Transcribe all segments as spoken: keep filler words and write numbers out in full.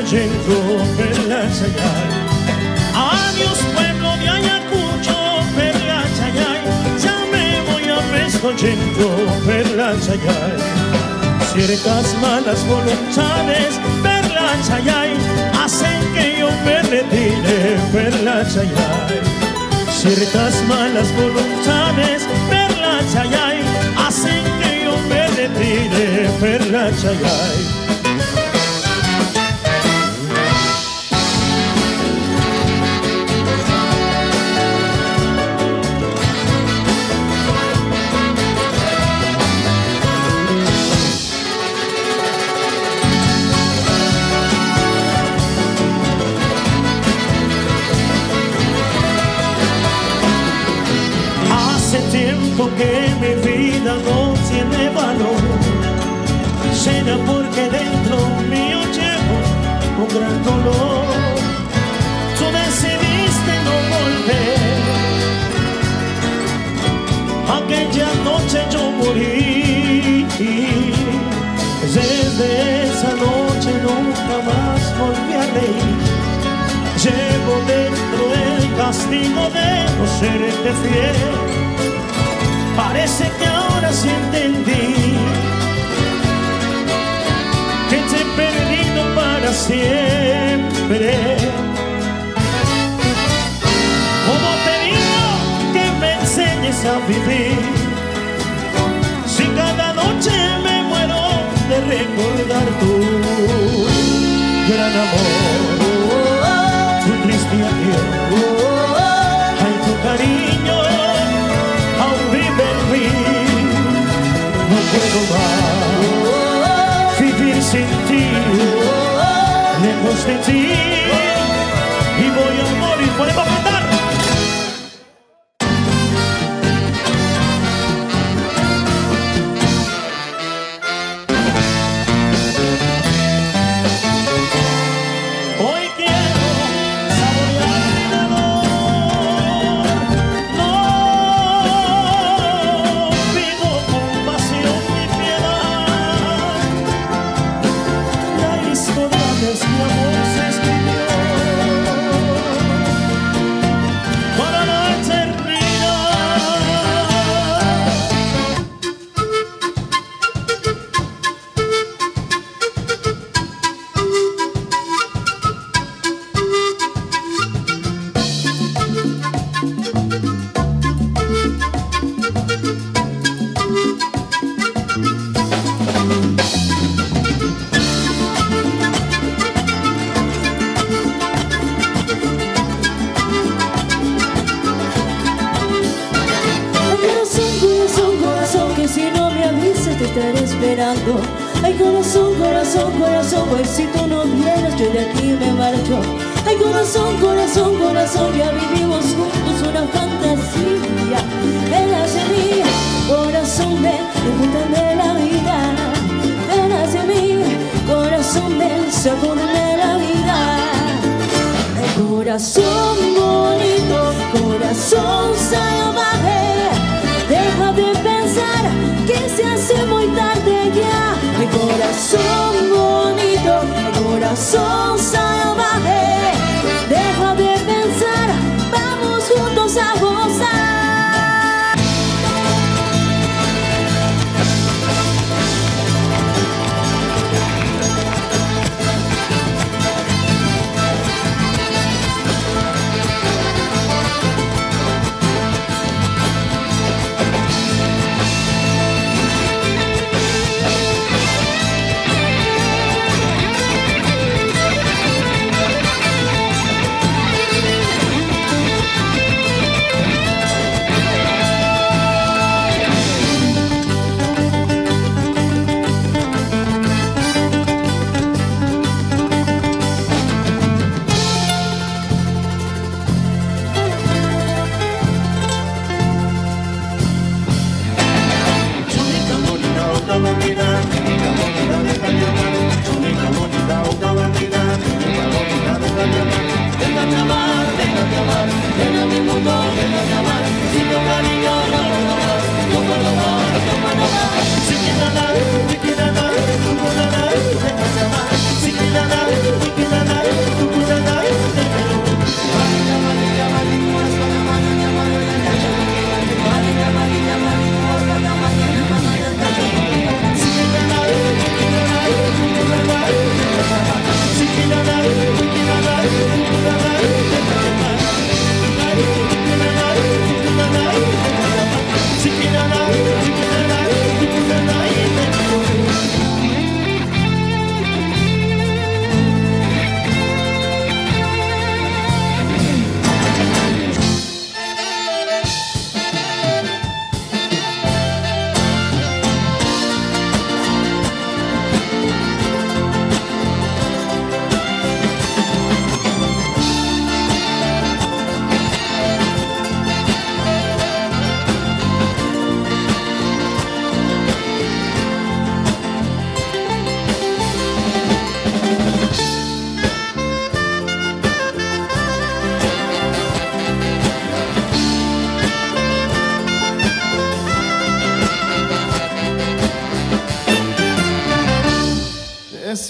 oyendo per la Chayay. Adiós pueblo de Ayacucho per la Chayay, ya me voy a Pesco oyendo per la Chayay. Ciertas malas voluntades per la Chayay hacen que yo me retire per la Chayay. Ciertas malas voluntades per la Chayay hacen que yo me retire per la Chayay. Que mi vida no tiene valor, será porque dentro mío llevo un gran dolor. Tú decidiste no volver, aquella noche yo morí. Desde esa noche nunca más volví a reír. Llevo dentro el castigo de no serte fiel. Parece que ahora sí entendí que te he perdido para siempre. Como te digo que me enseñes a vivir, si cada noche me muero de recordar tu gran amor, tu triste adiós, ay tu cariño. No puedo más vivir sin ti, lejos de ti, y voy a morir. ¿Podemos cantar? Hoy quiero saborear mi dolor. No pido compasión ni piedad. La historia de este amor se escribió para la estaré esperando. Ay corazón, corazón, corazón, pues si tú no vienes yo de aquí me marcho. Ay corazón, corazón, corazón, ya vivimos juntos una fantasía. Ven hacia mí, corazón, ven, disfrútame la vida. Ven hacia mí, corazón, ven, sacúdeme la vida. Ay corazón bonito, corazón salvaje, deja de pensar que se hace muy tarde ya. Mi corazón bonito, mi corazón salvaje, deja de pensar, vamos juntos a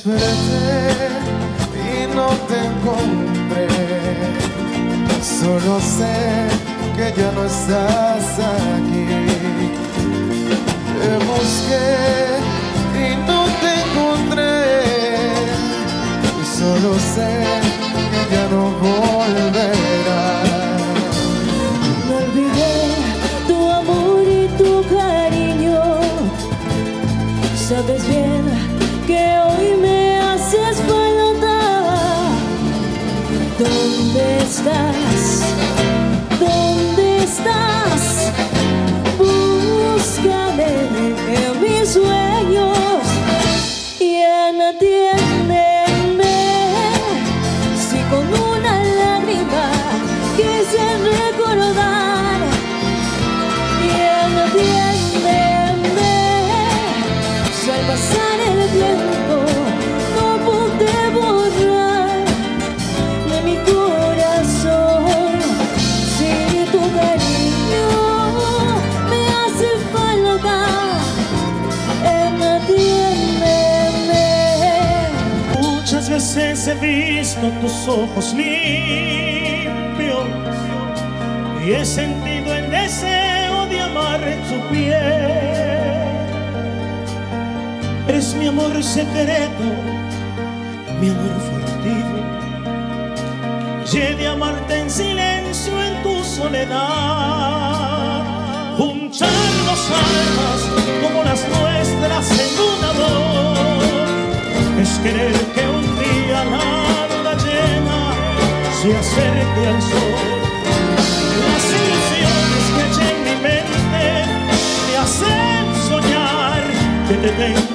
desperté y no te encontré. Solo sé que ya no estás aquí. Te busqué y no te encontré. Y solo sé que ya no volverás. No olvidé tu amor y tu cariño. Sabes bien que hoy me haces falta. ¿Dónde estás? ¿Dónde estás? Búscame en mis sueños y atiéndeme. Si con una lágrima quise recordar, y atiéndeme. Si al pasar el tiempo no pude borrar de mi corazón, si tu cariño me hace falta, atiéndeme. Muchas veces he visto tus ojos limpios y he sentido el deseo de amar tu piel. Eres mi amor secreto, mi amor furtivo, y he de amarte en silencio en tu soledad. Juntarnos almas como las nuestras en un amor es querer que un día la luna llena se acerque al sol. Las ilusiones que eché en mi mente me hacen soñar que te tengo